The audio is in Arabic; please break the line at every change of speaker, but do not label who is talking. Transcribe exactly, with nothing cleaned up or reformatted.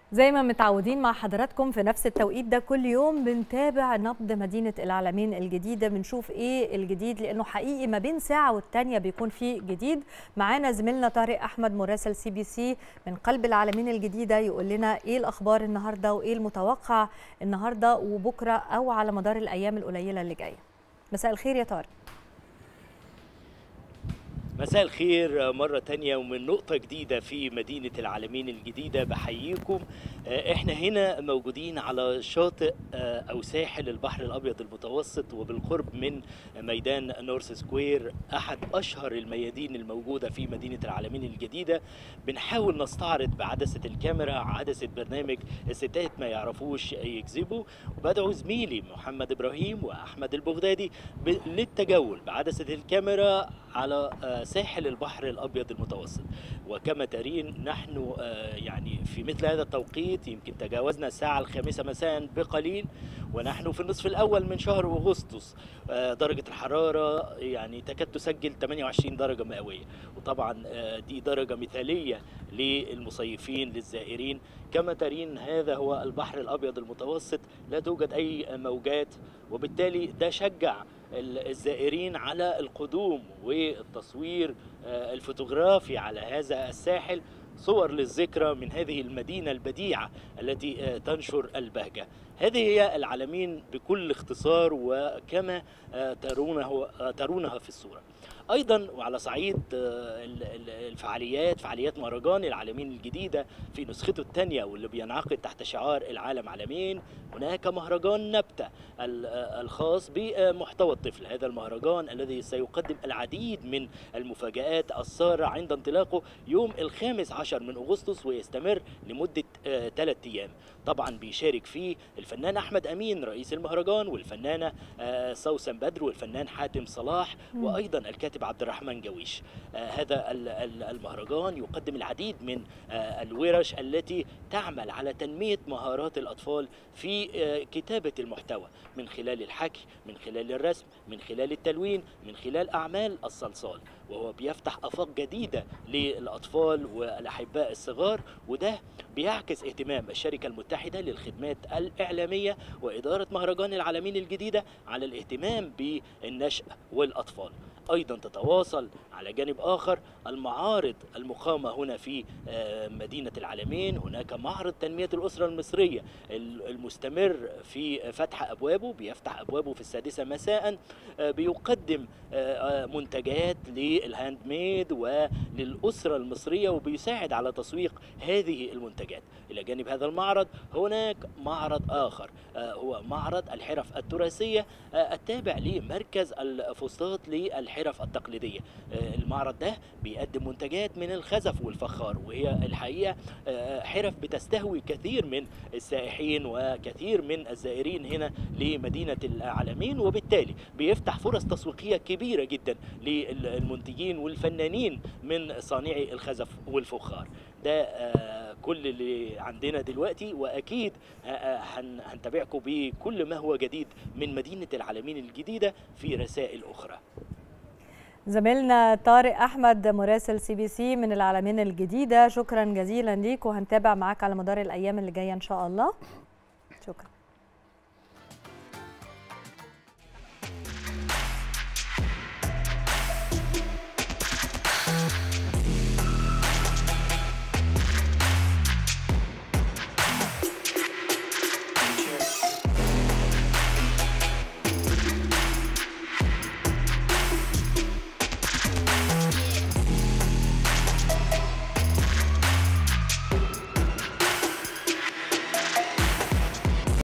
زي ما متعودين مع حضراتكم في نفس التوقيت ده كل يوم بنتابع نبض مدينة العلمين الجديدة، بنشوف ايه الجديد لانه حقيقي ما بين ساعة والتانية بيكون فيه جديد. معانا زميلنا طارق احمد مراسل سي بي سي من قلب العلمين الجديدة يقول لنا ايه الاخبار النهاردة وايه المتوقع النهاردة وبكرة او على مدار الايام القليلة اللي جاية. مساء الخير يا طارق.
مساء الخير مرة تانية ومن نقطة جديدة في مدينة العلمين الجديدة بحييكم. احنا هنا موجودين على شاطئ او ساحل البحر الابيض المتوسط وبالقرب من ميدان نورث سكوير، احد اشهر الميادين الموجودة في مدينة العلمين الجديدة. بنحاول نستعرض بعدسة الكاميرا عدسة برنامج الستات ما يعرفوش يكذبوا، وبدعو زميلي محمد ابراهيم واحمد البغدادي للتجول بعدسة الكاميرا على ساحل البحر الأبيض المتوسط. وكما ترين نحن يعني في مثل هذا التوقيت يمكن تجاوزنا الساعة الخامسة مساء بقليل، ونحن في النصف الأول من شهر أغسطس. درجة الحرارة يعني تكاد تسجل ثمانية وعشرين درجة مئوية، وطبعا دي درجة مثالية للمصيفين للزائرين. كما ترين هذا هو البحر الأبيض المتوسط، لا توجد أي موجات، وبالتالي ده شجع الزائرين على القدوم والتصوير الفوتوغرافي على هذا الساحل، صور للذكرى من هذه المدينة البديعة التي تنشر البهجة. هذه هي العلمين بكل اختصار وكما ترونه ترونها في الصورة. ايضا وعلى صعيد الفعاليات فعاليات مهرجان العلمين الجديده في نسخته الثانيه واللي بينعقد تحت شعار العالم عالمين، هناك مهرجان نبته الخاص بمحتوى الطفل. هذا المهرجان الذي سيقدم العديد من المفاجآت الساره عند انطلاقه يوم الخامس عشر من اغسطس ويستمر لمده ثلاث ايام. طبعا بيشارك فيه الفنان احمد امين رئيس المهرجان، والفنانه سوسن بدر، والفنان حاتم صلاح، وايضا الكاتب عبد الرحمن جويش. آه هذا المهرجان يقدم العديد من آه الورش التي تعمل على تنمية مهارات الأطفال في آه كتابة المحتوى من خلال الحكي، من خلال الرسم، من خلال التلوين، من خلال أعمال الصلصال، وهو بيفتح آفاق جديدة للأطفال والأحباء الصغار. وده بيعكس اهتمام الشركة المتحدة للخدمات الإعلامية وإدارة مهرجان العلمين الجديدة على الاهتمام بالنشء والأطفال. أيضا تتواصل على جانب آخر المعارض المقامة هنا في مدينة العلمين. هناك معرض تنمية الأسرة المصرية المستمر في فتح أبوابه، بيفتح أبوابه في السادسة مساء، بيقدم منتجات للهاند ميد وللأسرة المصرية وبيساعد على تسويق هذه المنتجات. إلى جانب هذا المعرض هناك معرض آخر هو معرض الحرف التراثية التابع لمركز الفسطاط للحرف التقليدية. المعرض ده بيقدم منتجات من الخزف والفخار، وهي الحقيقة حرف بتستهوي كثير من السائحين وكثير من الزائرين هنا لمدينة العلمين، وبالتالي بيفتح فرص تسويقية كبيرة جدا للمنتجين والفنانين من صانعي الخزف والفخار. ده كل اللي عندنا دلوقتي، واكيد هنتابعكم بكل ما هو جديد من مدينة العلمين الجديدة في رسائل اخرى.
زميلنا طارق احمد مراسل سي بي سي من العلمين الجديدة، شكرا جزيلا ليك وهنتابع معاك على مدار الايام اللي جاية ان شاء الله. شكرا.